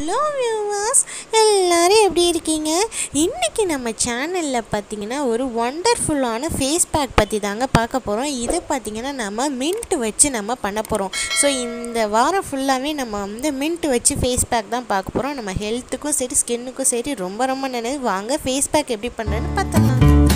Hello viewers, எல்லோரும் எப்படி இருக்கீங்க? இன்றைக்கி நம்ம சேனலில் பார்த்திங்கன்னா ஒரு ஒண்டர்ஃபுல்லான ஃபேஸ் பேக் பற்றி தாங்க பார்க்க போகிறோம். இதை பார்த்திங்கன்னா நம்ம மின்ட் வச்சு நம்ம பண்ண போகிறோம். ஸோ இந்த வாரம் ஃபுல்லாகவே நம்ம மின்ட் வச்சு ஃபேஸ் பேக் தான் பார்க்க போகிறோம். நம்ம ஹெல்த்துக்கும் சரி ஸ்கின்னுக்கும் சரி ரொம்ப ரொம்ப நல்லது. வாங்க ஃபேஸ் பேக் எப்படி பண்ணுறேன்னு பார்த்துக்கலாம்.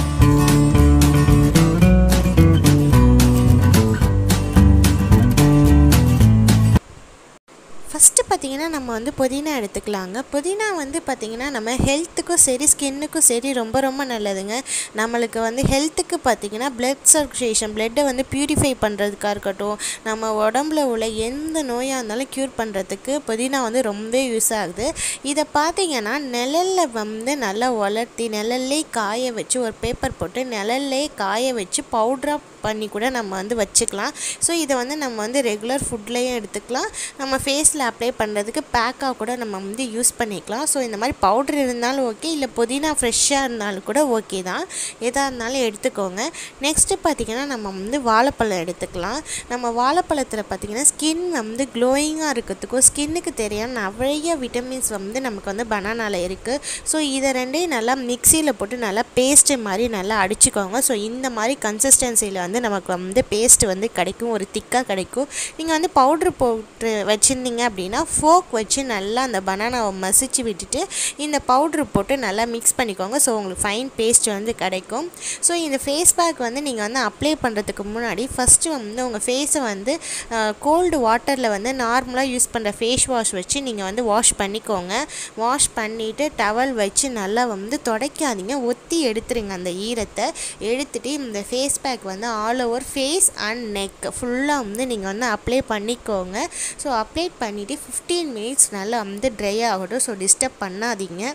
ஃபஸ்ட்டு பார்த்திங்கன்னா நம்ம புதினா எடுத்துக்கலாங்க. புதினா பார்த்திங்கன்னா நம்ம ஹெல்த்துக்கும் சரி ஸ்கின்னுக்கும் சரி ரொம்ப ரொம்ப நல்லதுங்க. நம்மளுக்கு ஹெல்த்துக்கு பார்த்திங்கன்னா பிளட் சர்க்குலேஷன், பிளட்டை பியூரிஃபை பண்ணுறதுக்காக இருக்கட்டும், நம்ம உடம்புல உள்ள எந்த நோயாக இருந்தாலும் க்யூர் பண்ணுறதுக்கு புதினா ரொம்ப யூஸ் ஆகுது. இதை பார்த்திங்கன்னா நிழலில் நல்லா வளர்த்தி நிழல்லே காய வச்சு ஒரு பேப்பர் போட்டு நிழல்லே காய வச்சு பவுட்ராக பண்ணி கூட நம்ம வச்சுக்கலாம். ஸோ இதை நம்ம ரெகுலர் ஃபுட்லேயும் எடுத்துக்கலாம். நம்ம ஃபேஸில் அப்ளை பண்ணுறதுக்கு பேக்காக கூட நம்ம யூஸ் பண்ணிக்கலாம். ஸோ இந்த மாதிரி பவுட்ரு இருந்தாலும் ஓகே, இல்லை புதினா ஃப்ரெஷ்ஷாக இருந்தாலும் கூட ஓகே தான். எதாக இருந்தாலும் எடுத்துக்கோங்க. நெக்ஸ்ட்டு பார்த்திங்கன்னா நம்ம வாழைப்பழம் எடுத்துக்கலாம். நம்ம வாழைப்பழத்தில் பார்த்திங்கன்னா ஸ்கின் க்ளோயிங்காக இருக்கிறதுக்கும் ஸ்கின்னுக்கு தேவையான நிறைய விட்டமின்ஸ் நமக்கு பனானாவில் இருக்குது. ஸோ இதை ரெண்டையும் நல்லா மிக்சியில் போட்டு நல்லா பேஸ்ட்டு மாதிரி நல்லா அடிச்சுக்கோங்க. ஸோ இந்த மாதிரி கன்சிஸ்டன்சியில் நமக்கு பேஸ்ட்டு கிடைக்கும், ஒரு திக்காக கிடைக்கும். நீங்கள் பவுட்ரு போட்டு வச்சுருந்தீங்க அப்படின்னா ஃபோக் வச்சு நல்லா அந்த பனானாவை மசிச்சு விட்டுட்டு இந்த பவுட்ரு போட்டு நல்லா மிக்ஸ் பண்ணிக்கோங்க. ஸோ உங்களுக்கு ஃபைன் பேஸ்ட் கிடைக்கும். ஸோ இந்த ஃபேஸ் பேக் நீங்கள் அப்ளை பண்ணுறதுக்கு முன்னாடி ஃபஸ்ட்டு உங்கள் ஃபேஸை கோல்டு வாட்டரில் நார்மலாக யூஸ் பண்ணுற ஃபேஸ் வாஷ் வச்சு நீங்கள் வாஷ் பண்ணிக்கோங்க. வாஷ் பண்ணிவிட்டு டவல் வச்சு நல்லா துடைக்காதீங்க, ஒத்தி எடுத்துருங்க. அந்த ஈரத்தை எடுத்துகிட்டு இந்த face pack all over face and neck ஃபுல்லாக நீங்கள் அப்ளை பண்ணிக்கோங்க. ஸோ அப்ளை பண்ணிவிட்டு 15 மினிட்ஸ் நல்லா ட்ரை ஆகட்டும். ஸோ டிஸ்டர்ப் பண்ணாதீங்க.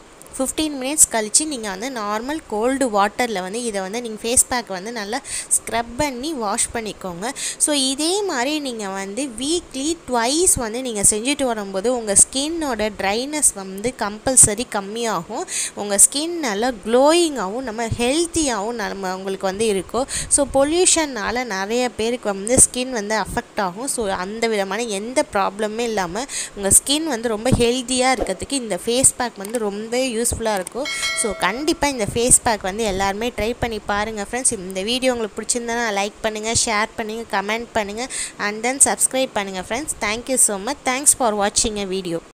15 மினிட்ஸ் கழித்து நீங்கள் நார்மல் கோல்டு வாட்டரில் இதை நீங்கள் ஃபேஸ் பேக் நல்லா ஸ்க்ரப் பண்ணி வாஷ் பண்ணிக்கோங்க. ஸோ இதே மாதிரி நீங்கள் வீக்லி ட்வைஸ் நீங்கள் செஞ்சுட்டு வரும்போது உங்கள் ஸ்கின்னோட ட்ரைனஸ் கம்பல்சரி கம்மியாகும். உங்கள் ஸ்கின் நல்லா க்ளோயிங்காகவும் நம்ம ஹெல்த்தியாகவும் நம்ம உங்களுக்கு இருக்கும். ஸோ பொல்யூஷன்னால் நிறைய பேருக்கு ஸ்கின் அஃபெக்ட் ஆகும். ஸோ அந்த விதமான எந்த ப்ராப்ளமே இல்லாமல் உங்கள் ஸ்கின் ரொம்ப ஹெல்த்தியாக இருக்கிறதுக்கு இந்த ஃபேஸ் பேக் ரொம்ப யூஸ்ஃபுல்லாக இருக்கும். ஸோ கண்டிப்பாக இந்த ஃபேஸ் பேக் எல்லாருமே ட்ரை பண்ணி பாருங்கள் ஃப்ரெண்ட்ஸ். இந்த வீடியோ உங்களுக்கு பிடிச்சிருந்தா லைக் பண்ணுங்கள், ஷேர் பண்ணுங்கள், கமெண்ட் பண்ணுங்கள் அண்ட் தென் சப்ஸ்கிரைப் பண்ணுங்கள் friends. Thank you so much. Thanks for வாட்சிங் அ வீடியோ.